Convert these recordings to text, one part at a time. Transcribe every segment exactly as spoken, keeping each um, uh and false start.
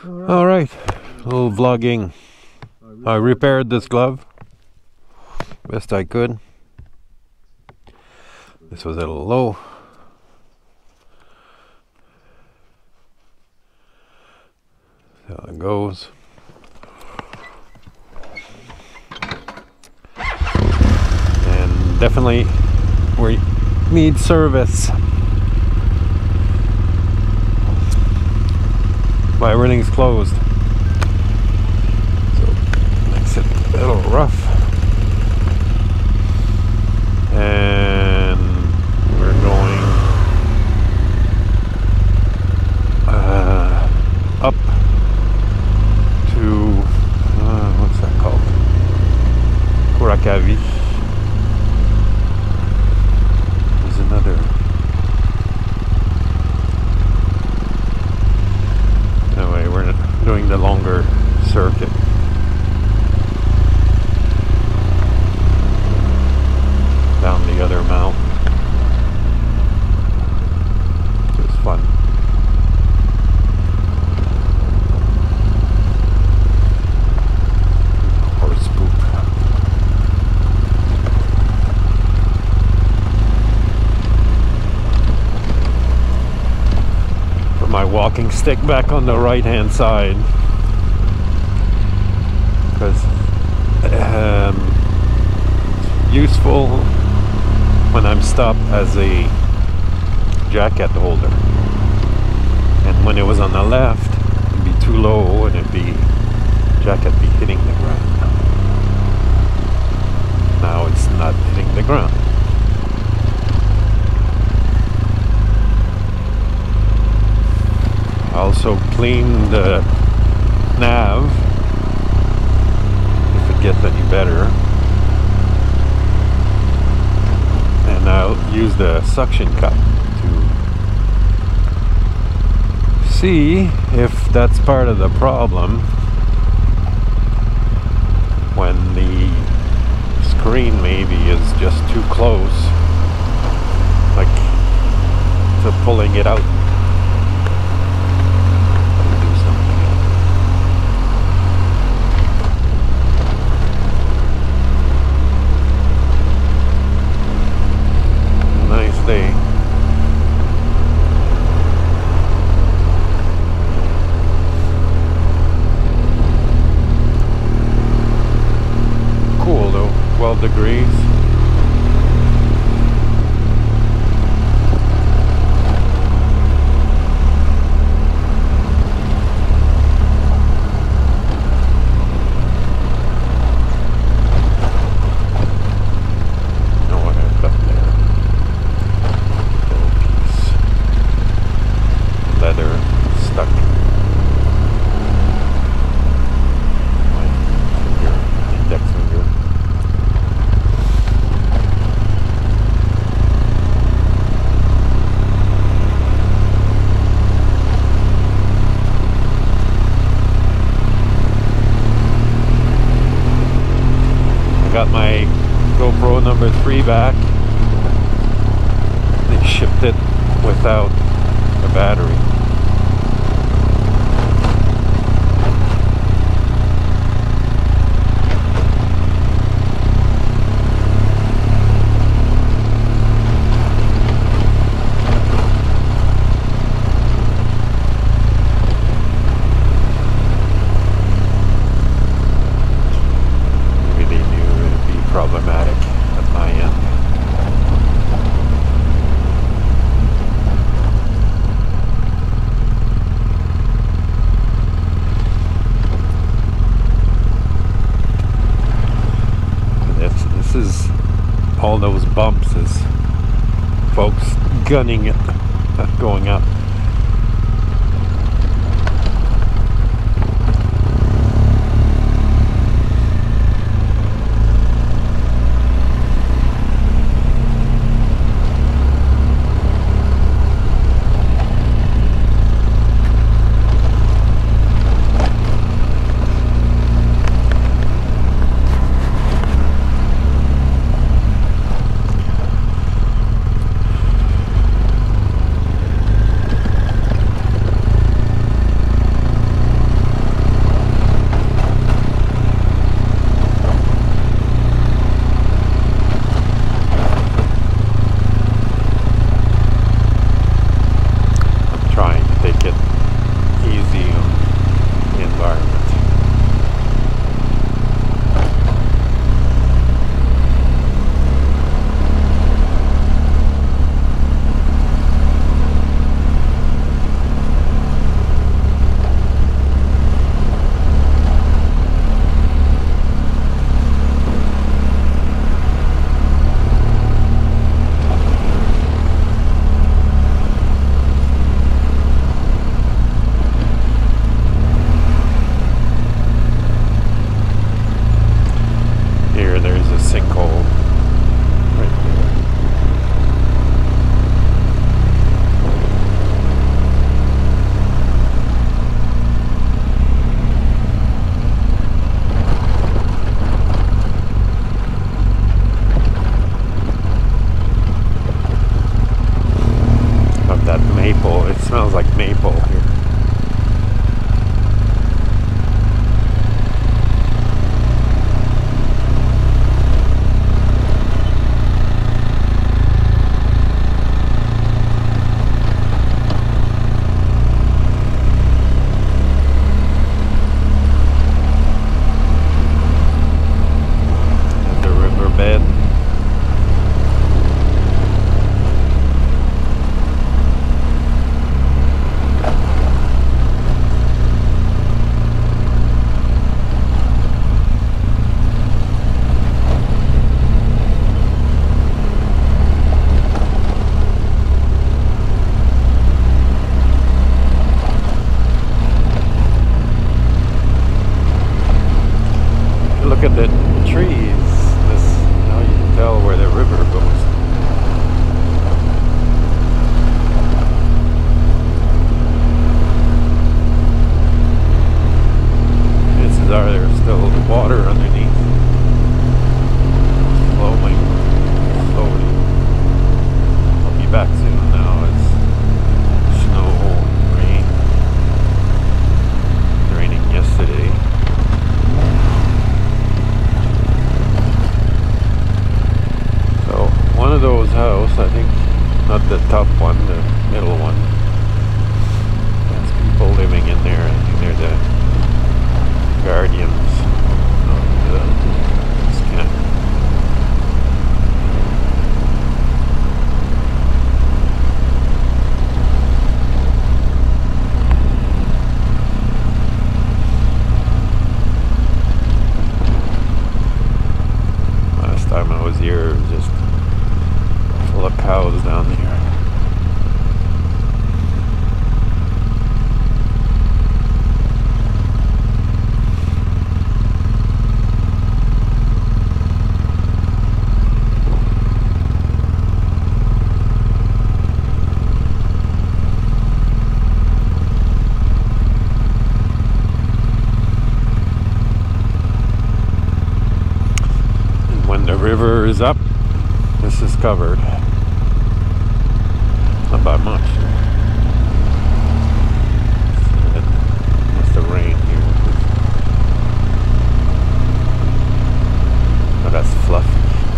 All right, a little vlogging. I repaired this glove best I could. This was a little low. See how it goes. And definitely we need service. But everything's closed. So makes it a little rough. And we're going uh, up to uh, what's that called? Kurakavi. There's another. Anyway, we're doing the longer circuit. Down the other mount. It was fun. Horse poop. Put my walking stick back on the right hand side because um, useful when I'm stopped as a jacket holder, and when it was on the left it'd be too low and it'd be jacket be hitting the ground. Now it's not hitting the ground. I also cleaned the nav if it gets any better. And I'll use the suction cup to see if that's part of the problem when the screen maybe is just too close, like to pulling it out. Do something else. Nice day. Cool though, twelve degrees. Got my GoPro number three back. They shipped it without a battery. Problematic at my end. This, this is all those bumps is folks gunning it going up. top one, the middle one. There's people living in there. I think they're the guardians of the, this camp. Last time I was here, it was just full of cows down there. The river is up. This is covered. Not by much. It must have rained here. Oh, that's fluffy.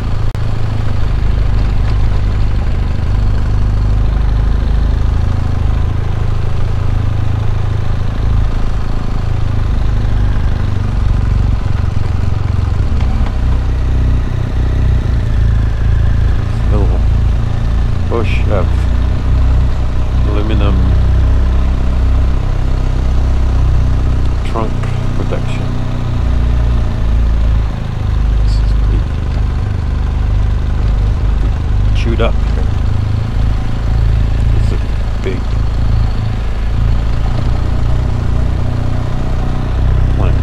Bush of aluminum trunk protection. This is pretty chewed up here. It's a big plank.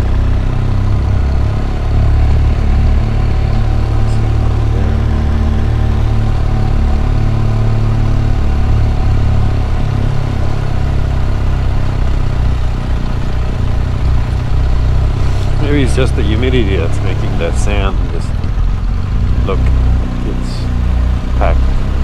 Maybe it's just the humidity that's making that sand just look like it's packed.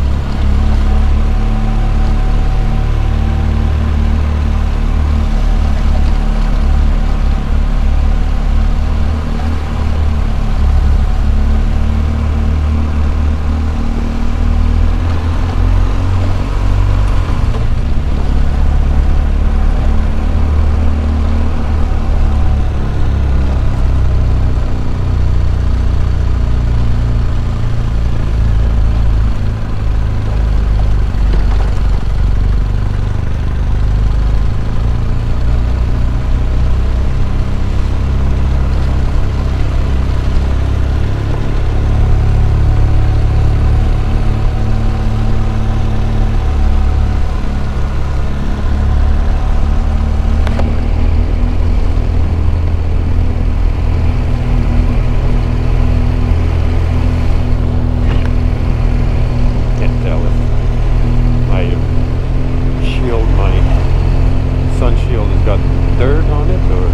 Dirt on it, or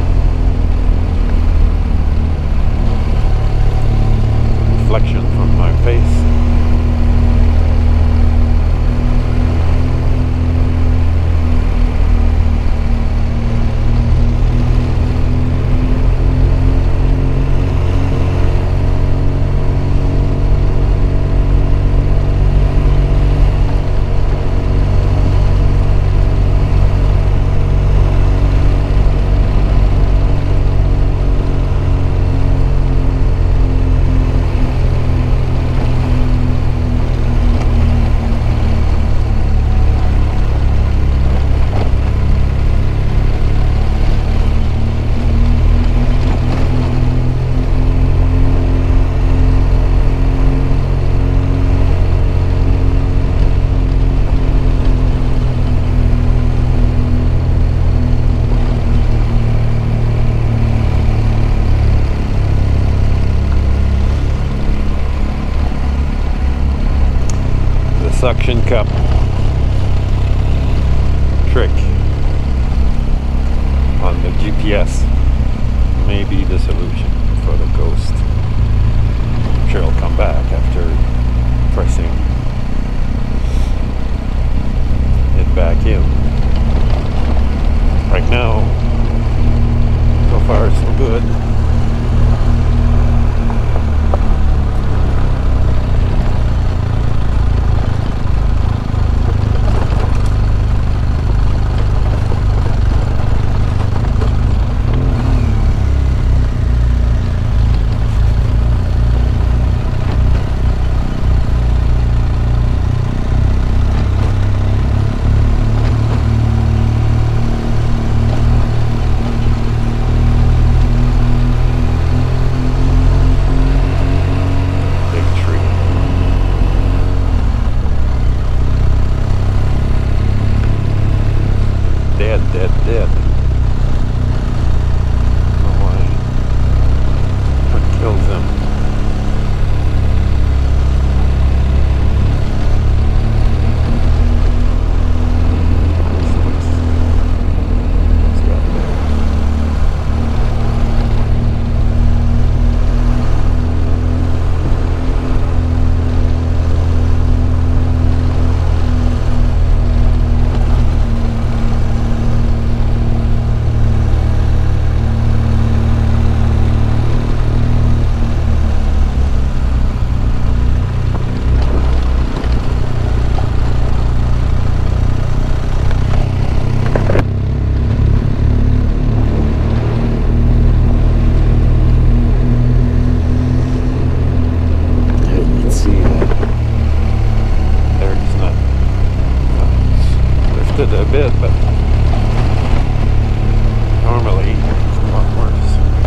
reflection from my face. Suction cup trick on the G P S may be the solution for the ghost. I'm sure it'll come back after pressing it back in. Right now, so far so good. it a bit, but normally it's a lot worse.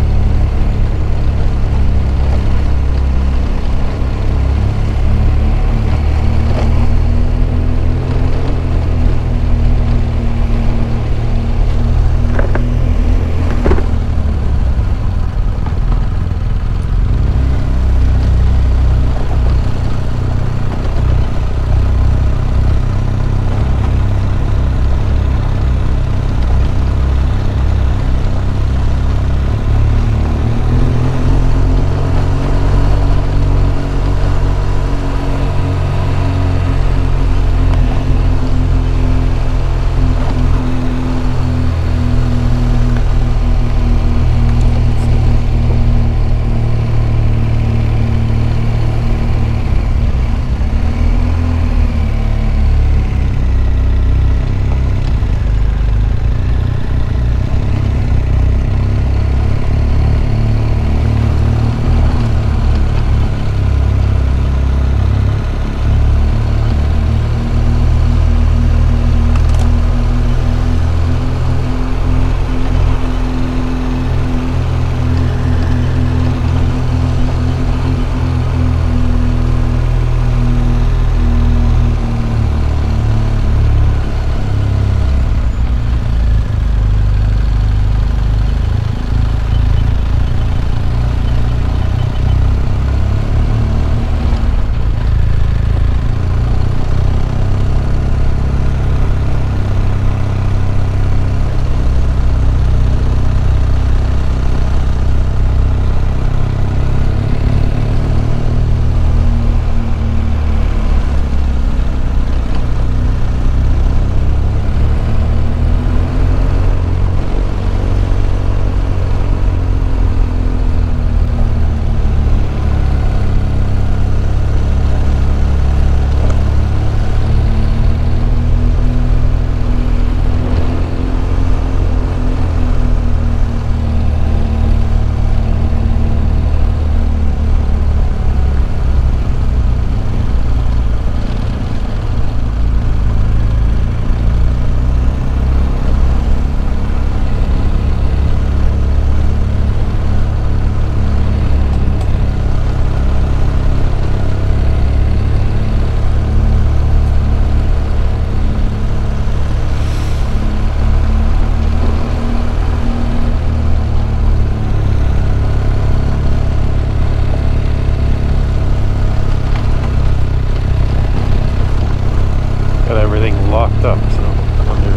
Locked up, so I wonder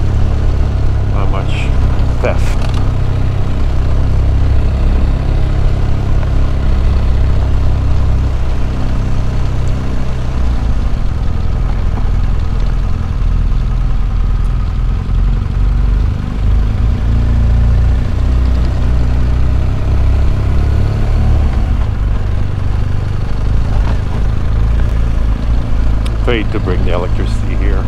how much theft. Paid to bring the electricity here.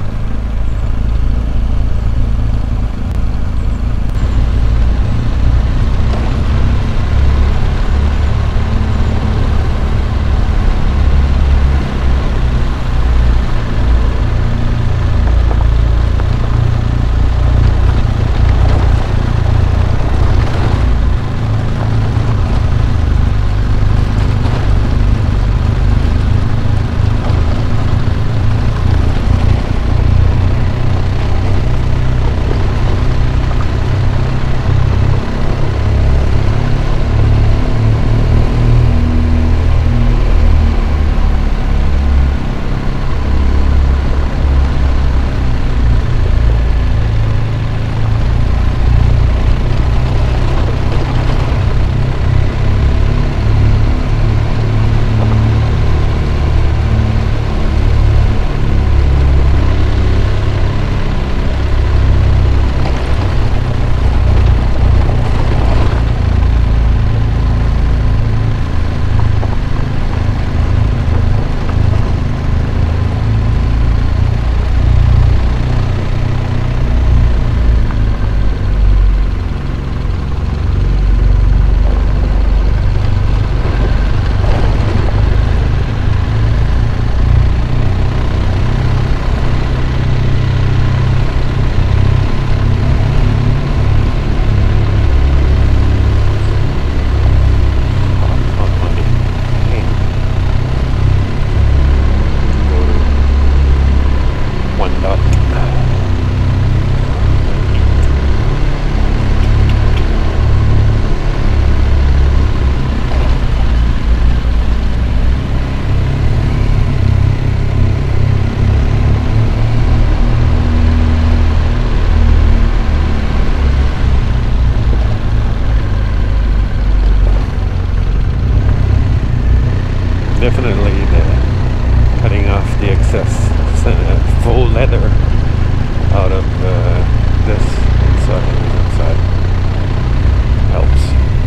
definitely the cutting off the excess uh, faux leather out of uh, this inside inside helps.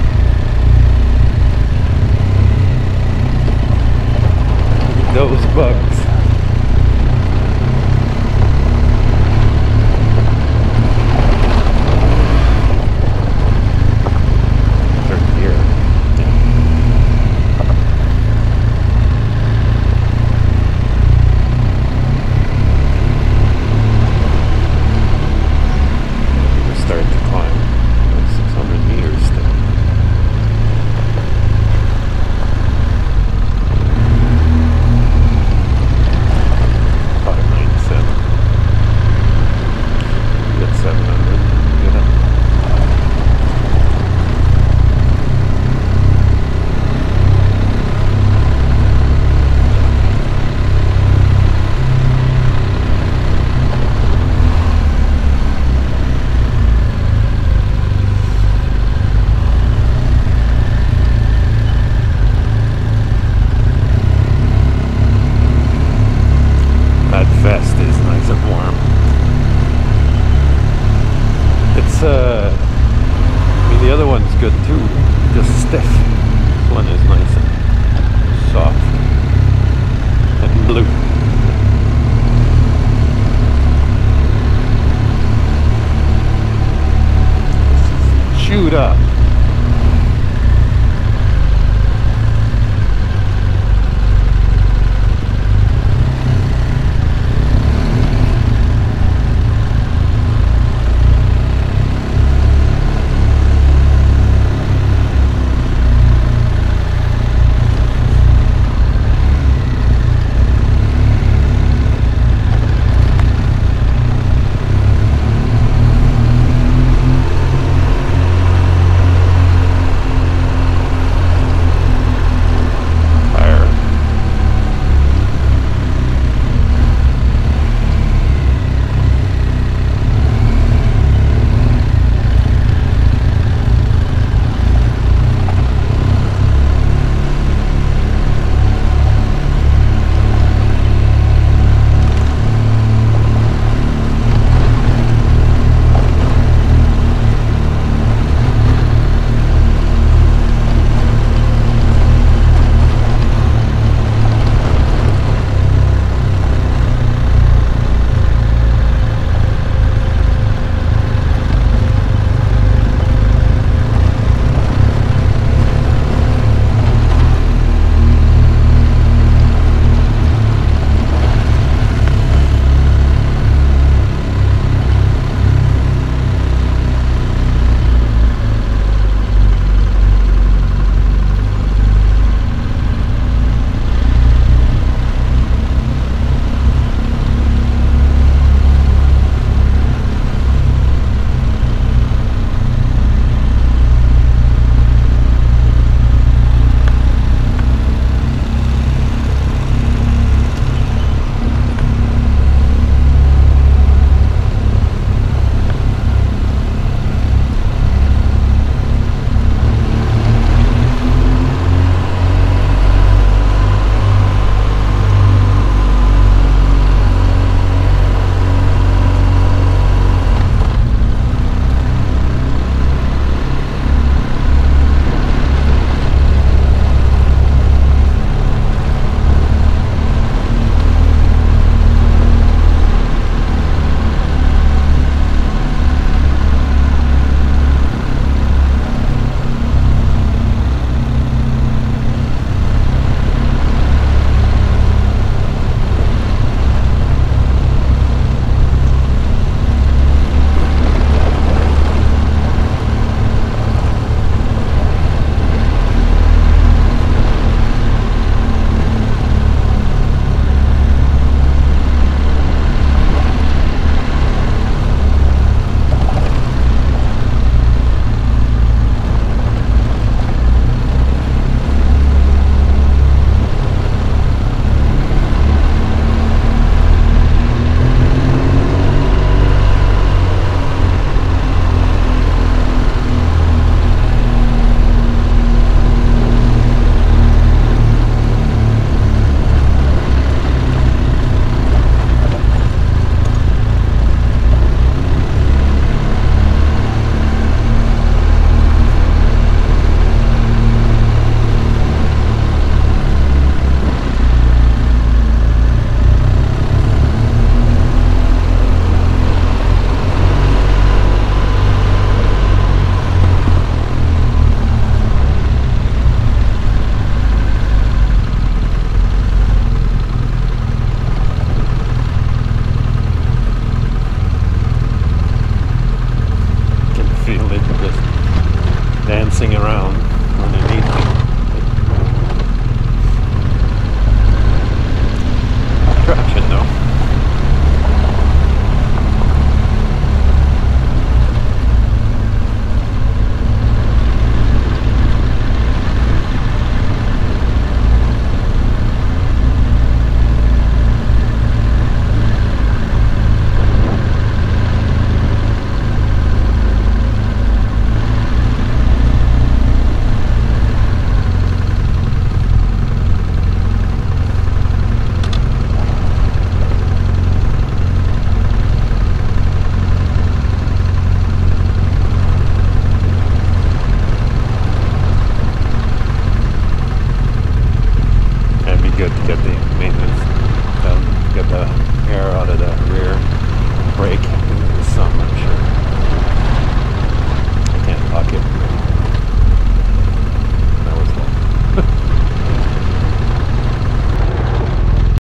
Those bugs. Uh, I mean, the other one's good too, just stiff. This one is nice and soft and blue. Chewed up. dancing around underneath. Traction though.